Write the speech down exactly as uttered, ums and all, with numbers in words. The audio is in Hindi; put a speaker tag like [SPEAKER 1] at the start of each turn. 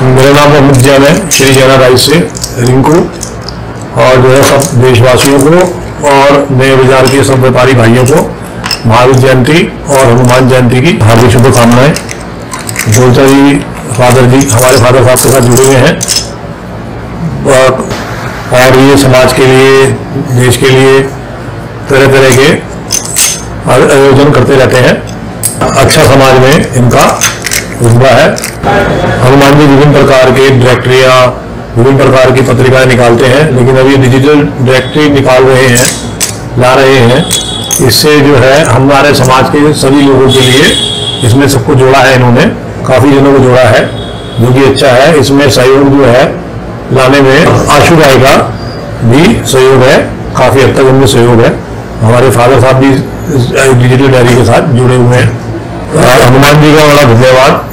[SPEAKER 1] मेरा नाम मोहम्मद जैन है, श्री जैना राइस से रिंकू, और जो है सब देशवासियों को और नए बाजार के सब व्यापारी भाइयों को महावीर जयंती और हनुमान जयंती की हार्दिक शुभकामनाएं। बोलता जी फादर जी हमारे फादर साहब के साथ जुड़े हुए हैं और, और ये समाज के लिए, देश के लिए तरह तरह के आयोजन करते रहते हैं। अच्छा समाज में इनका रुतबा है। हनुमान जी विभिन्न प्रकार के डायरेक्टरियाँ, विभिन्न प्रकार की पत्रिकाएं निकालते हैं, लेकिन अभी डिजिटल डायरेक्टरी निकाल रहे हैं, ला रहे हैं। इससे जो है हमारे समाज के सभी लोगों के लिए इसमें सबको जोड़ा है, इन्होंने काफ़ी जनों को जोड़ा है, जो कि अच्छा है। इसमें सहयोग जो है लाने में आशु राय का भी सहयोग है, काफ़ी हद तक उनमें सहयोग है। हमारे फादर साहब भी डिजिटल डायरी के साथ जुड़े हुए हैं। हनुमान जी का बड़ा धन्यवाद।